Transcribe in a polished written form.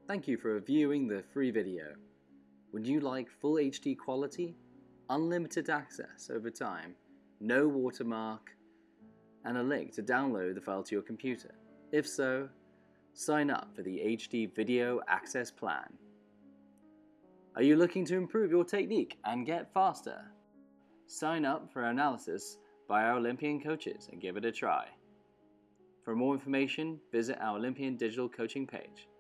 Thank you for viewing the free video. Would you like full HD quality, unlimited access over time, no watermark, and a link to download the file to your computer? If so, sign up for the HD Video Access Plan. Are you looking to improve your technique and get faster? Sign up for analysis by our Olympian coaches and give it a try. For more information, visit our Olympian digital coaching page.